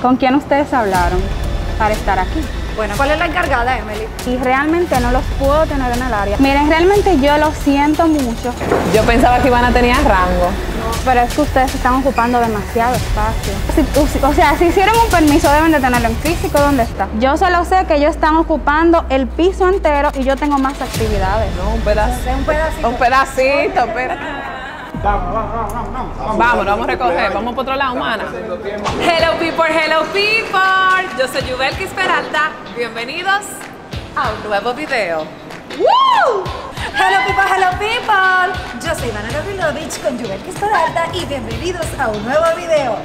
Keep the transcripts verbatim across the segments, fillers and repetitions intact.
¿Con quién ustedes hablaron para estar aquí? Bueno, ¿cuál es la encargada, Emily? Y realmente no los puedo tener en el área. Miren, realmente yo lo siento mucho. Yo pensaba que Ivana tenía rango. Pero es que ustedes están ocupando demasiado espacio. Si, o sea, si hicieron un permiso deben de tenerlo en físico. ¿Dónde está? Yo solo sé que ellos están ocupando el piso entero y yo tengo más actividades. No, un pedacito. Un pedacito. Un pedacito, espera. Vamos, vamos, vamos, vamos. Vamos, lo vamos a recoger. Vamos por otro lado, humana. Hello people, hello people. Yo soy Yubelkis Peralta. Bienvenidos a un nuevo video. ¡Woo! Hello people, hello people. Yo soy Ivana Gavrilovich con Yubelkis Peralta y bienvenidos a un nuevo video.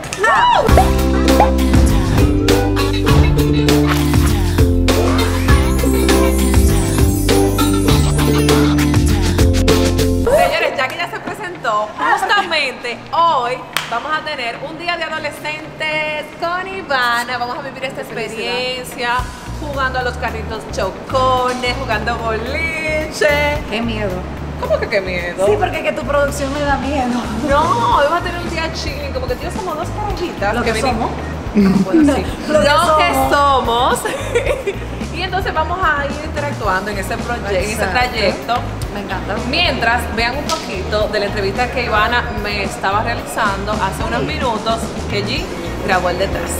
Señores, ya que ya se presentó, justamente hoy vamos a tener un día de adolescentes con Ivana. Vamos a vivir esta experiencia jugando a los carritos chocones, jugando boliche. Qué miedo. ¿Cómo que qué miedo? Sí, porque que tu producción me da miedo. No, hoy vamos a tener un día chilling, como que tío somos dos carajitas. Lo que, que somos. Bueno, sí. Lo, Lo que que somos. somos. Y entonces vamos a ir interactuando en ese proyecto, en ese trayecto. Me encanta. Mientras vean un poquito de la entrevista que Ivana me estaba realizando hace unos minutos, que G grabó el detrás.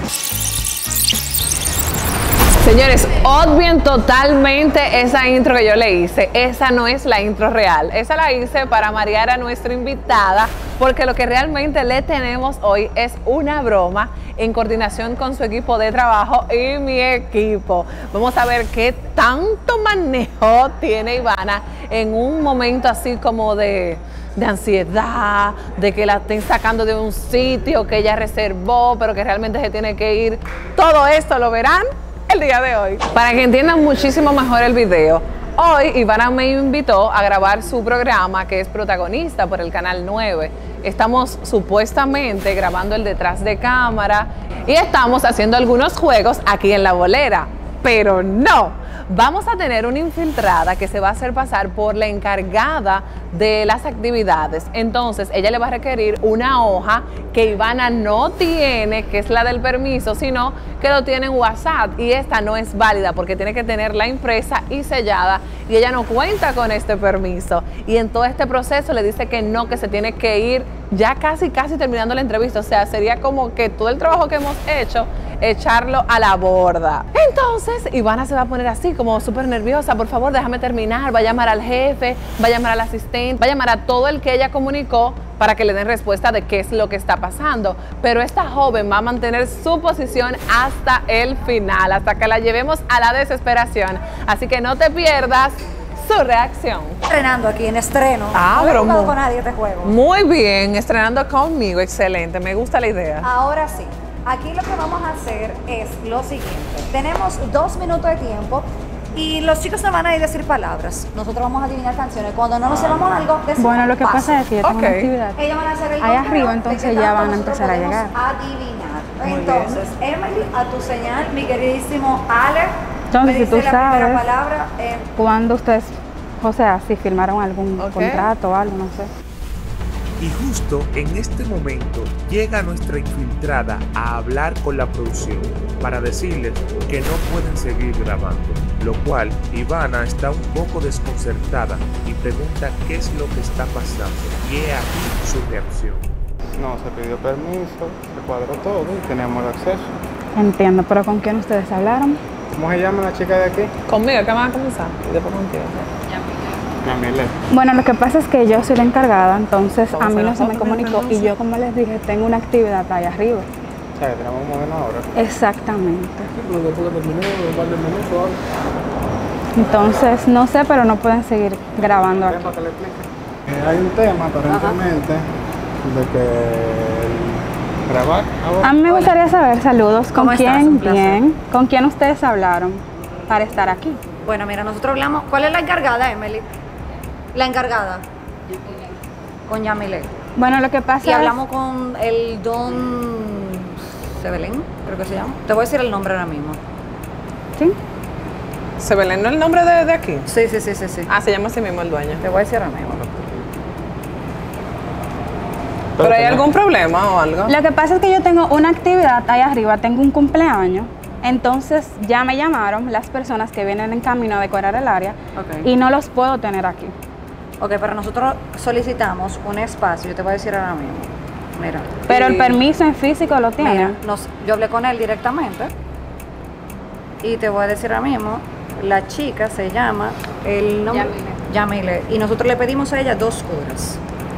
Señores, obvien totalmente esa intro que yo le hice. Esa no es la intro real. Esa la hice para marear a nuestra invitada, porque lo que realmente le tenemos hoy es una broma en coordinación con su equipo de trabajo y mi equipo. Vamos a ver qué tanto manejo tiene Ivana en un momento así como de, de ansiedad, de que la estén sacando de un sitio que ella reservó, pero que realmente se tiene que ir. Todo esto lo verán el día de hoy. Para que entiendan muchísimo mejor el video, hoy Ivana me invitó a grabar su programa, que es protagonista por el Canal nueve. Estamos supuestamente grabando el detrás de cámara y estamos haciendo algunos juegos aquí en La Bolera, pero no. Vamos a tener una infiltrada que se va a hacer pasar por la encargada de las actividades. Entonces, ella le va a requerir una hoja que Ivana no tiene, que es la del permiso, sino que lo tiene en WhatsApp. Y esta no es válida porque tiene que tenerla impresa y sellada y ella no cuenta con este permiso. Y en todo este proceso le dice que no, que se tiene que ir ya casi, casi terminando la entrevista. O sea, sería como que todo el trabajo que hemos hecho, echarlo a la borda. Entonces, Ivana se va a poner así, como súper nerviosa. Por favor, déjame terminar. Va a llamar al jefe, va a llamar al asistente, va a llamar a todo el que ella comunicó para que le den respuesta de qué es lo que está pasando. Pero esta joven va a mantener su posición hasta el final, hasta que la llevemos a la desesperación. Así que no te pierdas su reacción. Estrenando aquí en estreno. Ah, no he pero jugado muy, con nadie este juego. Muy bien, estrenando conmigo, excelente. Me gusta la idea. Ahora sí. Aquí lo que vamos a hacer es lo siguiente. Tenemos dos minutos de tiempo y los chicos nos van a ir a decir palabras. Nosotros vamos a adivinar canciones. Cuando no nos sepamos algo, decimos Bueno, lo que paso. pasa es que yo tengo Okay. una actividad Ellos van a hacer el ahí conteo arriba, de entonces qué ya tanto van a nosotros empezar a podemos llegar. adivinar. Muy Entonces, Emily, a tu señal, mi queridísimo Ale. Entonces, me si tú dice la primera sabes palabra. Eh, cuando ustedes, o sea, si firmaron algún Okay. contrato o algo, no sé. Y justo en este momento llega nuestra infiltrada a hablar con la producción para decirles que no pueden seguir grabando, lo cual Ivana está un poco desconcertada y pregunta qué es lo que está pasando y he aquí su reacción. No, se pidió permiso, se cuadró todo y teníamos el acceso. Entiendo, pero ¿con quién ustedes hablaron? ¿Cómo se llama la chica de aquí? Conmigo, que van a comenzar. Y después contigo. Yamile. Bueno, lo que pasa es que yo soy la encargada, entonces a Vamos mí a no la se me foto, comunicó y entonces. yo, como les dije, tengo una actividad ahí arriba. O sea, que tenemos un modelo ahora. Exactamente. Pero después que terminé, un par de minutos. Entonces, no sé, pero no pueden seguir grabando aquí. Para que le explique. Eh, hay un tema aparentemente de que el grabar ahora. A mí me gustaría saber, saludos, ¿con ¿Cómo estás? quién? Un placer. Bien. ¿Con quién ustedes hablaron para estar aquí? bueno, mira, nosotros hablamos. ¿Cuál es la encargada, Emily? La encargada. Con Yamile. Bueno, lo que pasa Y es... hablamos con el don Sebelén, creo que se llama. Te voy a decir el nombre ahora mismo. ¿Sí? ¿Se Belén no el nombre de, de aquí? Sí, sí, sí, sí, sí. Ah, se llama así mismo el dueño. Te voy a decir ahora mismo. ¿Pero hay algún problema o algo? Lo que pasa es que yo tengo una actividad ahí arriba, tengo un cumpleaños. Entonces ya me llamaron las personas que vienen en camino a decorar el área Ok. y no los puedo tener aquí. Ok, pero nosotros solicitamos un espacio, yo te voy a decir ahora mismo. Mira. Pero el Y- permiso en físico lo Mira, tiene. nos- yo hablé con él directamente y te voy a decir ahora mismo, la chica se llama, el nombre, Yamile, y nosotros le pedimos a ella dos horas.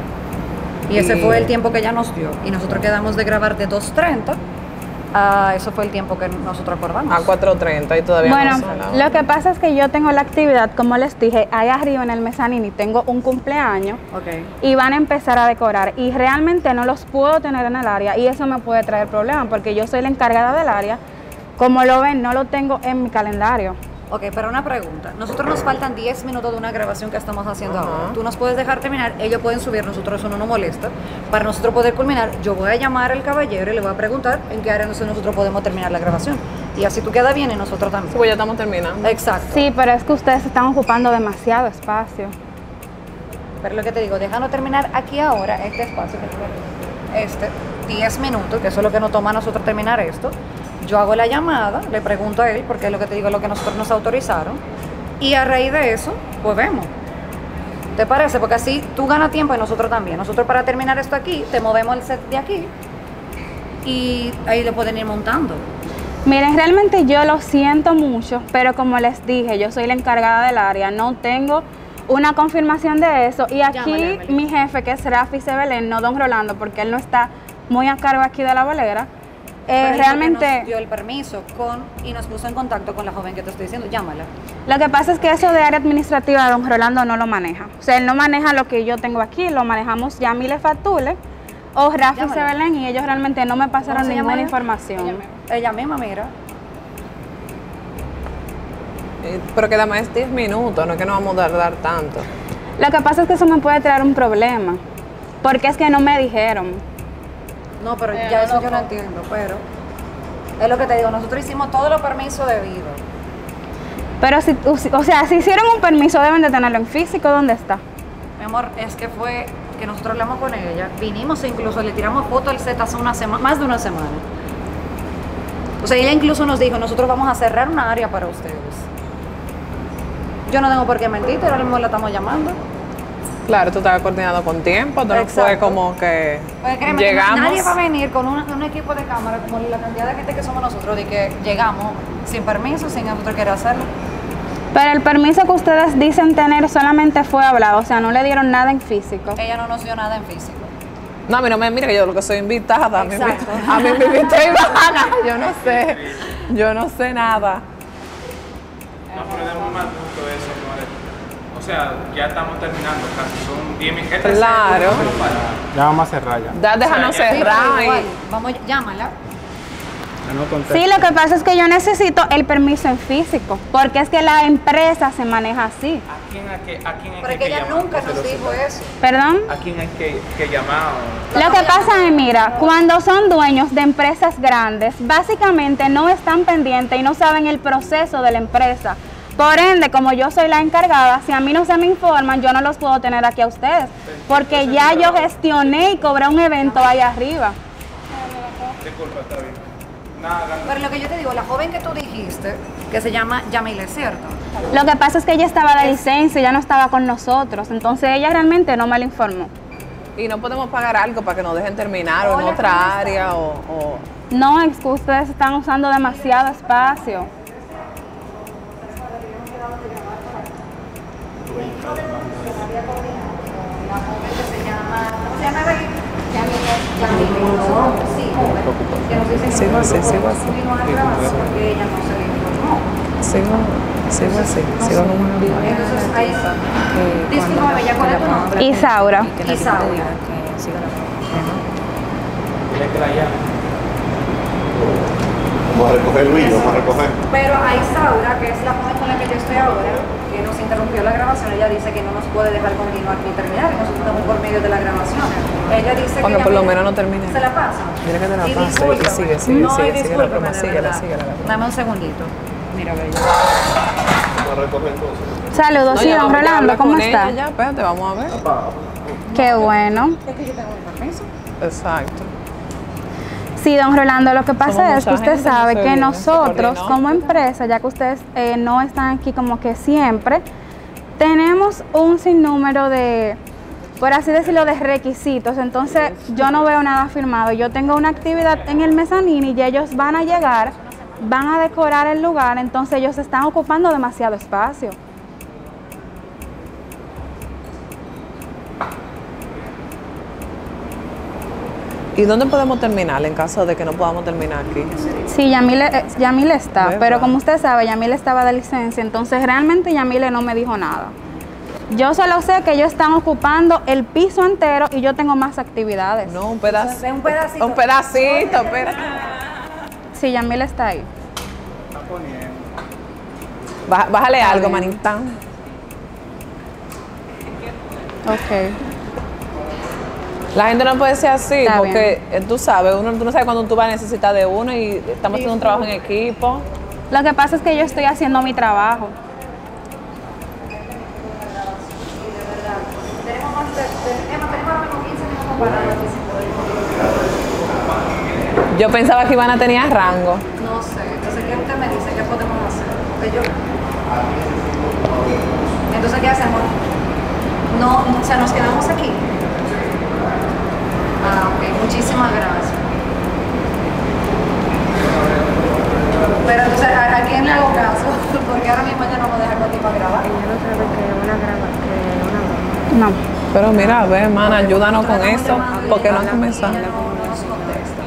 Y ese Y- fue el tiempo que ella nos dio. Y nosotros quedamos de grabar de dos treinta a eso fue el tiempo que nosotros acordamos. A cuatro treinta y todavía Bueno, no se lo que pasa es que yo tengo la actividad, como les dije, ahí arriba en el mezzanini tengo un cumpleaños Ok. y van a empezar a decorar y realmente no los puedo tener en el área y eso me puede traer problemas porque yo soy la encargada del área. Como lo ven, no lo tengo en mi calendario. Ok, pero una pregunta. Nosotros nos faltan diez minutos de una grabación que estamos haciendo Ajá. ahora. Tú nos puedes dejar terminar, ellos pueden subir, nosotros eso no nos molesta. Para nosotros poder culminar, yo voy a llamar al caballero y le voy a preguntar en qué área nosotros podemos terminar la grabación. Y así tú quedas bien y nosotros también. Sí, pues ya estamos terminando. Exacto. Sí, pero es que ustedes están ocupando demasiado espacio. Pero lo que te digo, déjanos terminar aquí ahora, este espacio que tú ves, este, diez minutos, que eso es lo que nos toma a nosotros terminar esto. Yo hago la llamada, le pregunto a él, porque es lo que te digo, lo que nosotros nos autorizaron. Y a raíz de eso, pues vemos. ¿Te parece? Porque así tú ganas tiempo y nosotros también. Nosotros para terminar esto aquí, te movemos el set de aquí y ahí le pueden ir montando. Miren, realmente yo lo siento mucho, pero como les dije, yo soy la encargada del área, no tengo una confirmación de eso. Y aquí Llámale, Emily. mi jefe, que es Rafi Sebelén, no don Rolando, porque él no está muy a cargo aquí de la bolera, eh, Pero él fue que realmente... nos dio el permiso con y nos puso en contacto con la joven que te estoy diciendo. Llámala. Lo que pasa es que eso de área administrativa, don Rolando no lo maneja. O sea, él no maneja lo que yo tengo aquí, lo manejamos Yamile Fatule o Rafi Llámala. Sebelén y ellos realmente no me pasaron ¿Cómo se llama ninguna ella? información. Ella misma, mira. Eh, Pero queda más diez minutos, no es que no vamos a tardar tanto. Lo que pasa es que eso me puede traer un problema, porque es que no me dijeron. No, pero ya eso yo no entiendo, pero es lo que te digo, nosotros hicimos todos los permisos debidos. Pero si, o sea, si hicieron un permiso deben de tenerlo en físico, ¿dónde está? Mi amor, es que fue que nosotros hablamos con ella, vinimos e incluso le tiramos foto al set hace una semana, más de una semana. O sea, ella incluso nos dijo, nosotros vamos a cerrar una área para ustedes. Yo no tengo por qué mentir, pero ahora mismo la estamos llamando. Claro, tú estabas coordinado con tiempo, tú no fue Exacto. como que Pues créeme que llegamos. nadie va a venir con una- un equipo de cámara como la cantidad de gente que somos nosotros, de que llegamos sin permiso, sin nosotros querer hacerlo. Pero el permiso que ustedes dicen tener solamente fue hablado, o sea, no le dieron nada en físico. Ella no nos dio nada en físico. No, a mí no me mira que yo lo que soy invitada. A mí, me- Exacto. a mí me invitó Ivana. Yo no sé. Yo no sé nada. No, pero demos más punto de eso, señores. O sea, ya estamos terminando casi, son diez minutos. Claro. Ya vamos a cerrar ya. Da, déjanos O sea, ya- Sí, pero cerrar. igual, y- vamos, llámala. Ya no contesta. Sí, lo que pasa es que yo necesito el permiso en físico, porque es que la empresa se maneja así. ¿A quién hay que, a quién hay Pero es que que ella llamar? nunca nos dijo eso. ¿Perdón? ¿A quién hay que, que llamar? Lo que pasa es, mira, cuando son dueños de empresas grandes, básicamente no están pendientes y no saben el proceso de la empresa. Por ende, como yo soy la encargada, si a mí no se me informan, yo no los puedo tener aquí a ustedes, porque ya yo gestioné y cobré un evento ahí arriba. Disculpa, está bien. Nada, Pero lo que yo te digo, la joven que tú dijiste, que se llama Yamile, ¿cierto? Lo que pasa es que ella estaba de licencia, ya no estaba con nosotros, entonces ella realmente no me lo informó. Y no podemos pagar algo para que nos dejen terminar o en Hola, otra ¿cómo está? área o, o- No, es que ustedes están usando demasiado espacio. La joven que se llama, ¿cómo se llama? Yamile. Yamile. Sí, joven. Que nos dicen que Sigo no así, sigo así. vino a grabar porque ella no se le informó. sigo, sigo así, sigo en un Entonces ahí está. Disculpame, ¿ya cuál es tu nombre? Isaura. Isaura. dile que la llame. Vamos a recoger Luis, vamos a recoger. Pero a Isaura, que es la joven con la que yo estoy ahora, que nos interrumpió la grabación, ella dice que no nos puede dejar continuar ni terminar, y nosotros estamos por medio de la grabación. Ella dice Cuando que por ella- lo menos no termine. Se la pasa. Dile que te la Y pase, y discúlpame. sigue, sigue, no, sigue, y sigue la discúlpame, broma, de síguela, verdad. síguela, la broma. Dame un segundito. Mira, bella. Vamos a recoger entonces. Saludos, No, sí, ya don vamos, ya Rolando, habla ¿cómo con está? ella, ya, espérate, vamos a ver. Qué bueno. Es que yo tengo un permiso. Exacto. Sí, don Rolando, lo que pasa Somos es que mucha usted gente, no sabe se que viene, nosotros coordinó. como empresa, ya que ustedes eh, no están aquí como que siempre, tenemos un sinnúmero de, por así decirlo, de requisitos. Entonces yo no veo nada firmado. Yo tengo una actividad en el mezanino y ellos van a llegar, van a decorar el lugar, entonces ellos están ocupando demasiado espacio. ¿Y dónde podemos terminar en caso de que no podamos terminar aquí? Sí, Yamile, eh, Yamile está, ¿Verdad? pero como usted sabe, Yamile estaba de licencia, entonces realmente Yamile no me dijo nada. Yo solo sé que ellos están ocupando el piso entero y yo tengo más actividades. No, un pedacito. Un pedacito. Un pedacito, espera. Sí, Yamile está ahí. Está poniendo. Bá- Bájale Está algo, bien. manita. Ok. La gente no puede ser así, Está porque eh, tú sabes, uno, tú no sabes cuándo tú vas a necesitar de uno y estamos haciendo un trabajo en equipo. Lo que pasa es que yo estoy haciendo mi trabajo. Tenemos más de, de- Emma, tenemos ahora mismo quince minutos parados aquí sin poder. Yo pensaba que Ivana tenía rango. No sé, entonces, ¿qué usted me dice? ¿Qué podemos hacer? Porque yo... Entonces, ¿qué hacemos? No, o sea, nos quedamos aquí. Ah, ok, muchísimas gracias. Pero entonces, ¿a, a quién le hago caso? Porque ahora mismo ya no me deja contigo a grabar. No. Pero mira, a ver, hermana, ayúdanos con eso, porque no han comenzado. Ella no, no nos contesta.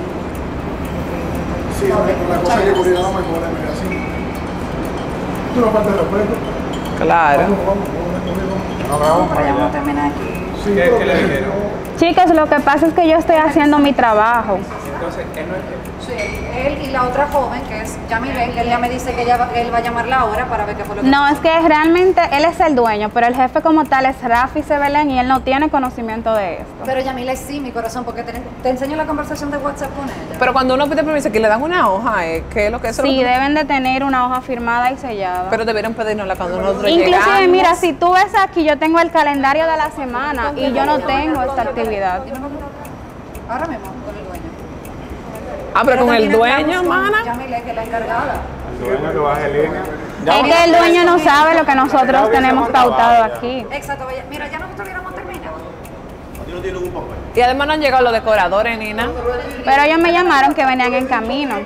Sí, la cosa de seguridad no me pone así. Tú no faltas de respeto. Claro. Vamos, vamos, vamos. No, No, vamos pero ya para vamos a allá. terminar aquí. Sí, ¿qué le dijeron? Chicos, lo que pasa es que yo estoy haciendo mi trabajo. Sí, él y la otra joven, que es Yamile, que él ya me dice que ella va- él va a llamarla ahora para ver qué fue lo que No, pasó. es que realmente él es el dueño, pero el jefe como tal es Rafi Sebelén y él no tiene conocimiento de esto. Pero Yamile sí, mi corazón, porque te, te enseño la conversación de WhatsApp con ella. Pero cuando uno pide permiso, que le dan una hoja, ¿eh? ¿Qué es lo que eso es lo Sí, que- deben de tener una hoja firmada y sellada. Pero debieron pedirnosla cuando nosotros Inclusive, llegamos. mira, si tú ves aquí, yo tengo el calendario de la semana y yo no tengo esta actividad. Yo me pongo ahora mismo con el dueño. Ah, pero con el también dueño, hablamos con mana. Yamile, que es la encargada. El dueño que baje línea. Es que el dueño no sabe lo que nosotros tenemos pautado aquí. Exacto, vaya- mira, ya nosotros hubiéramos terminado. A ti no tiene un papel. Y además no han llegado los decoradores, Nina. Pero ellos me llamaron que venían en camino.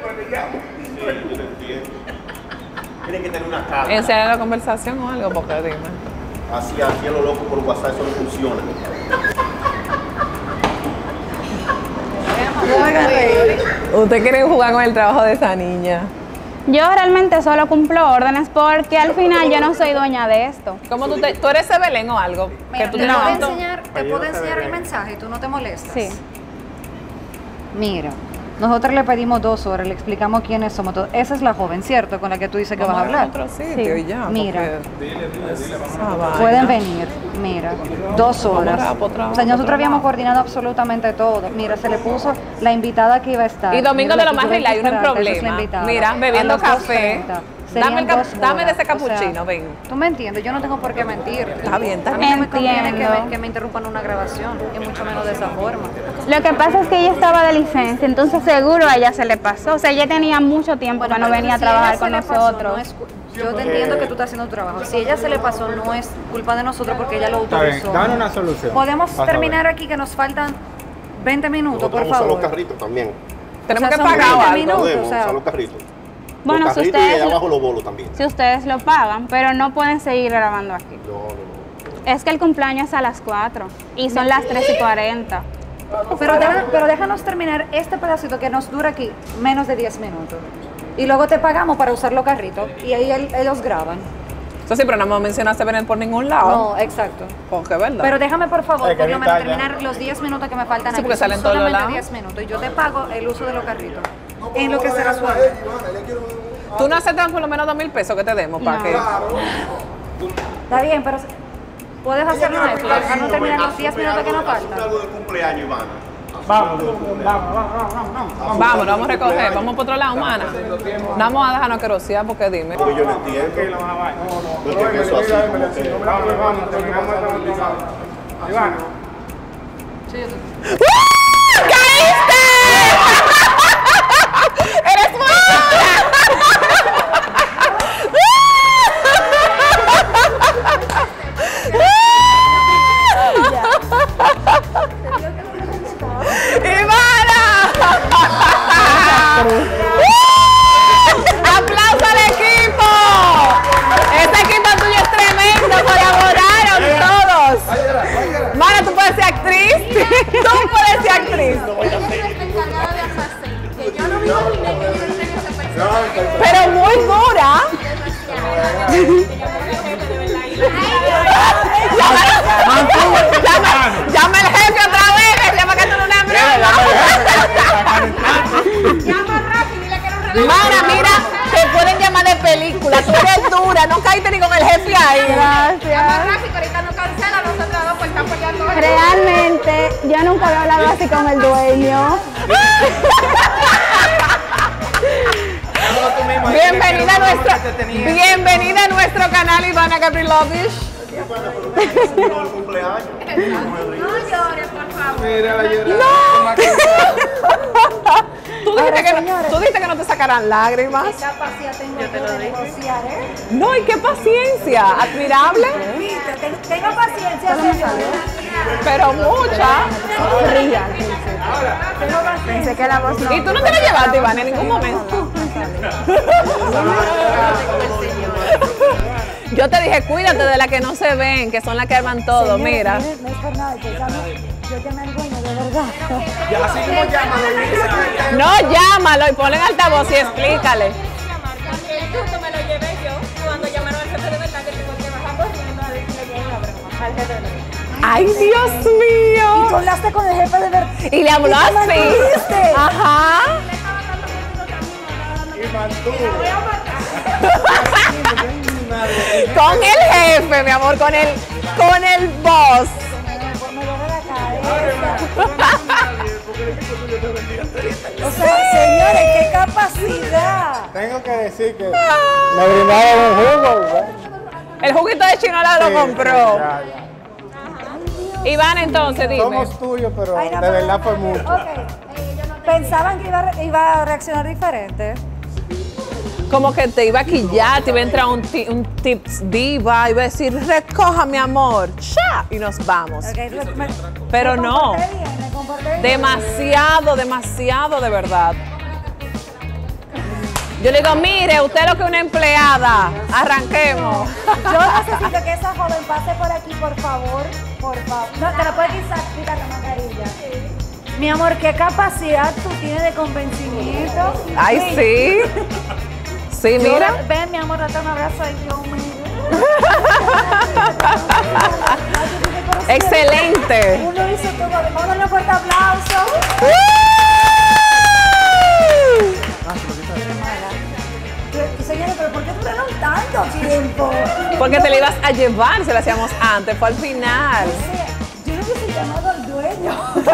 Tienen que tener una carta. Enseñar la conversación o algo, porque dime. Así, así a lo loco por WhatsApp, eso no funciona. Usted quiere jugar con el trabajo de esa niña. Yo realmente solo cumplo órdenes porque al final yo no soy dueña de esto. ¿Cómo tú, te, tú eres Sebelén o algo? Que Mira, tú te tienes puedo tanto- enseñar, te puedo enseñar el mensaje, tú no te molestas. Sí. Mira, nosotros le pedimos dos horas, le explicamos quiénes somos todos. Esa es la joven, ¿cierto? Con la que tú dices que vas a Vamos hablar. otro sitio Sí. y ya. Mira. porque esa vaina. Pueden venir, mira, dos horas. Vamos a por trabajo, O sea, nosotros por habíamos trabajo. coordinado absolutamente todo. Mira, se le puso la invitada que iba a estar. Y domingo Mira, de lo tú más ves relax, hay un restaurante, esa es la problema. invitada. Mira, A bebiendo las dos café. treinta. Serían Dame, el cap- dos dame de ese horas, o sea, capuchino, ven. Tú me entiendes, yo no tengo por qué mentir. Está bien, está A mí no me conviene que Entiendo. me, que me interrumpan una grabación, y mucho menos de esa forma. Lo que pasa es que ella estaba de licencia, entonces seguro a ella se le pasó. O sea, ella tenía mucho tiempo que no pero venía a si ella trabajar se con le pasó, nosotros. no es cu- yo te entiendo que tú estás haciendo tu trabajo. Si ella se le pasó, no es culpa de nosotros porque ella lo Está bien, autorizó. dan una solución. Podemos Vas a terminar ver. aquí que nos faltan veinte minutos, Nosotros por vamos a usar los favor. carritos también. Tenemos O sea, que son pagar o veinte algo. minutos. Podemos o sea, usar los carritos. Bueno, los si carritos y ustedes, allá abajo los bolos también. si ustedes lo pagan, pero no pueden seguir grabando aquí. No, no, no. Es que el cumpleaños es a las cuatro y son las tres y cuarenta. Pero, deja- pero déjanos terminar este pedacito que nos dura aquí menos de diez minutos. Y luego te pagamos para usar los carritos y ahí el- ellos graban. Eso sí, pero no me mencionaste venir por ningún lado. No, exacto. Porque es verdad. Pero déjame por favor, Hay que por lo menos evitar ya. terminar los diez minutos que me faltan Sí, aquí. porque Son salen todos los solamente lados. diez minutos y yo te pago el uso de los carritos. En lo que se resuelve. Tú no aceptas por lo menos dos mil pesos que te demos para No. que. Está bien, pero puedes hacerlo esto. Dejarnos terminar los diez minutos que nos faltan. algo del cumpleaños, Ivana. Vamos, vamos, vamos, vamos, vamos, vamos. Vamos, lo vamos a recoger. Vamos por otro lado, humana. No vamos a dejarnos querosear porque dime. Porque yo no entiendo. Yo te pienso así, como que... Vamos, vamos, terminamos esta última. Ivana. Sí, yo te- Pero muy dura. llama, llama el jefe otra vez, que llama que tú no eres Llama rápido, dile que no. Mana, mira, te pueden llamar de película, tú eres dura, no caíste ni con el jefe ahí. Gracias. Llama rápido, ahorita no cancela, nosotros dos pues estamos apoyando. Realmente, yo nunca había hablado así con el dueño. Bienvenida a nuestro, bienvenida a nuestro canal, Ivana Gabrilovich. No llores, por favor. Mira la llorada. ¿Tú dijiste, que no, tú dijiste que no te sacarán lágrimas. ¿Qué capacidad tengo yo de negociar, eh? No, y qué paciencia, admirable, Viste, ten- tengo paciencia, señores. pero mucha. Pensé que la voz no. Y tú no te la llevaste, Ivana, en ningún momento. Yo te dije, cuídate de las que no se ven, que son las que arman todo, mira. No es por nada, yo llamo, yo llamé al dueño, de verdad. Ya así como llaman, No, llámalo y ponle en altavoz y explícale. El susto me lo llevé yo cuando llamaron al jefe de verdad que tengo que bajar corriendo a decirle que era broma al jefe de verdad. ¡Ay, Dios Y tú mío! hablaste con el jefe de verdad. Y le habló ¿Y te así. mantuviste? Ajá. y mantuvo. Con el jefe, mi amor, con el, con el boss. Me duele la cabeza. O sea, señores, qué capacidad. Tengo que decir que me brindaron un jugo. ¿verdad? El juguito de chinola lo Sí, compró. ya, ya. Iván, entonces, dime. Somos tuyos, pero Ay, no, de pero- verdad fue mucho. Ok. Pensaban que iba, a re- iba a reaccionar diferente. Como que te iba a quillar, te iba a entrar un, ti- un tips diva, iba a decir, recoja mi amor, ¡cha! Y nos vamos. Ok, me- Pero me no. comporté bien, me comporté bien. Demasiado, demasiado de verdad. Yo le digo, mire, usted es lo que es una empleada, arranquemos. Yo necesito que esa joven pase por aquí, por favor. Por favor. No, te la puedes quitar, quitar la mascarilla. Mi amor, ¿qué capacidad tú tienes de convencimiento? Ay, sí. Sí, Yo mira. la- ven, mi amor, date un abrazo. Ay, Dios mío. Excelente. Uno hizo todo. Vamos a darle un fuerte aplauso. Y señores, ¿pero por qué duraron tanto tiempo? Porque te la ibas a llevar, se la hacíamos antes, fue al final. Yo no hubiese llamado al dueño.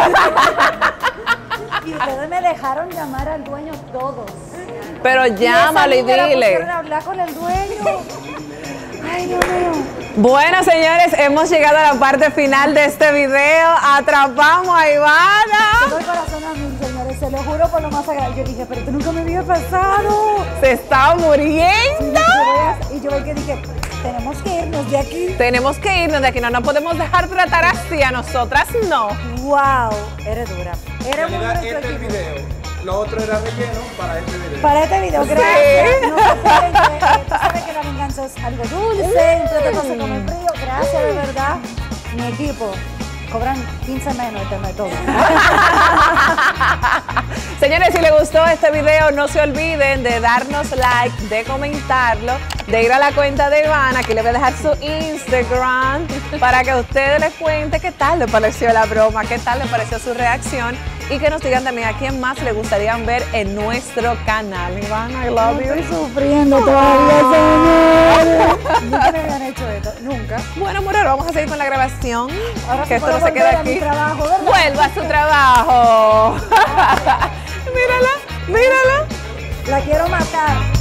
Y ustedes me dejaron llamar al dueño todos. Pero llámale y esa niña la dile. pusieron a hablar con el dueño. Ay, Dios mío. Bueno, señores, hemos llegado a la parte final de este video. Atrapamos a Ivana. Tengo el corazón a mí, señores. Se lo juro por lo más sagrado. Yo dije, pero esto nunca me había pasado. Se está muriendo. Y yo que dije, tenemos que irnos de aquí. Tenemos que irnos de aquí, no nos podemos dejar tratar así, a nosotras no. Wow, eres dura. Eres muy dura en tu Este equipo. video. Lo otro era relleno para este video. Para este video, Sí. gracias. No se pueden creer, eh, tú sabes que la venganza es algo dulce, entre otras cosas como el frío. Gracias, de verdad. Mi equipo cobran quince menos este método. Señores, si les gustó este video, no se olviden de darnos like, de comentarlo, de ir a la cuenta de Ivana, que le voy a dejar su Instagram, para que ustedes les cuenten qué tal les pareció la broma, qué tal les pareció su reacción, y que nos digan también a quién más les gustaría ver en nuestro canal. Ivana, I love you. Estoy sufriendo todavía, señor. Nunca me habían hecho esto, nunca. Bueno, Morero, vamos a seguir con la grabación, Ahora sí que esto puedo no se volver queda a mi aquí. trabajo, ¿verdad? Vuelva a su trabajo. Mírala, mírala. La quiero matar.